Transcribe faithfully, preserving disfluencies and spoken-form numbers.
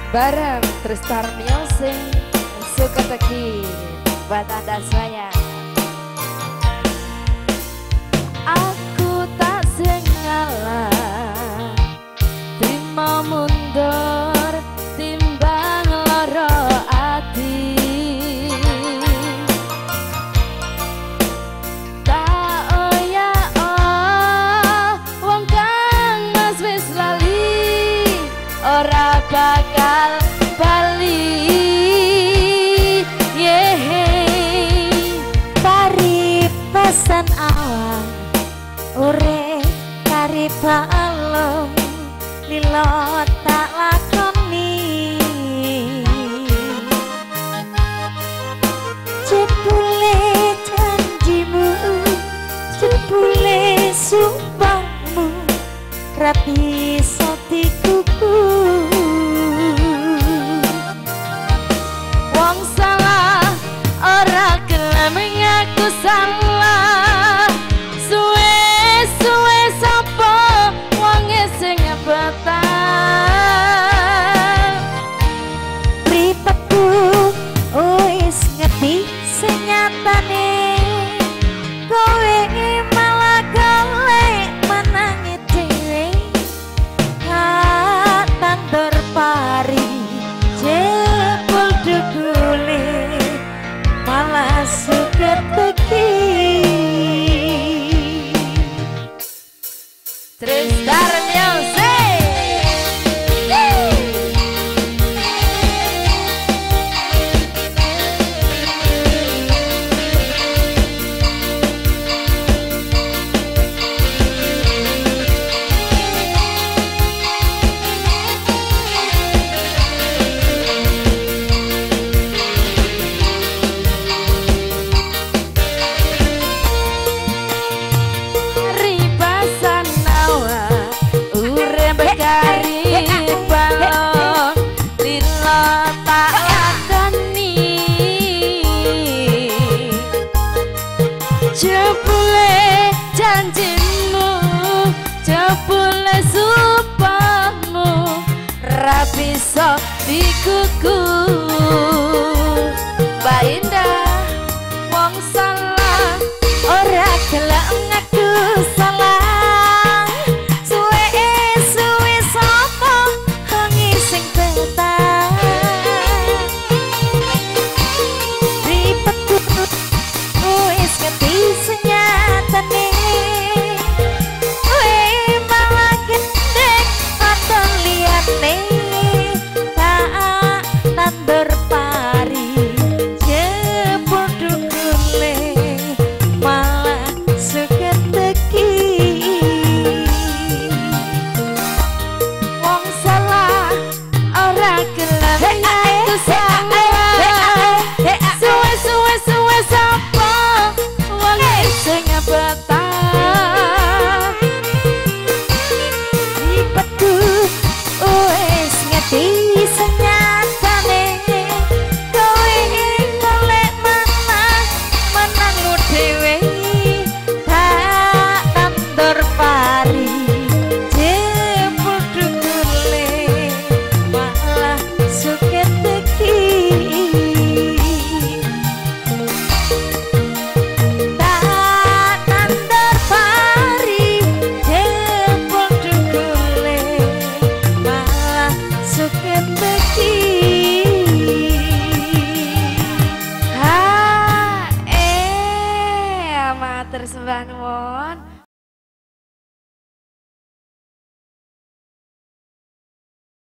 bareng Tristar Music suka teki buat anda sayang. Aku tak sengalah terima mundur timbang loro ati. Tak oya oh wong kang mas wis lali ora bakal bali. Paripasan awan ure paripalem lilo tak lakoni jebule janjimu jebule sumpahmu rapi sotikuku wong salah ora gelem ngaku salah suwe-suwe sapa wonge sing betah pripatku wis ngerti senyatane kowe malah golek menangi dhewe tandur pari jebul dugule malah suket teki Tristar Music. Jebule janjimu, jebule sumpahmu, ra bisa dikuku. Mbak Indah, wong salah ora gelem ngaku salah. Suwe-suwe sapa wengi sing betah. ribetku wis ngerti senyatane kowe malah gendek atau liyane tak tandur pari jebul dugule malah suket teki Wong salah ora gelem ngaku salah. Suwe-suwe suwe sapa wong sing betah. ribetku wis ngerti senyatane kowe golek menang menangmu dhewe tak tandur pari jebul dugule malah suket teki tak tandur pari jebul dugule malah suket teki Ha eh amatur sembah nuwun.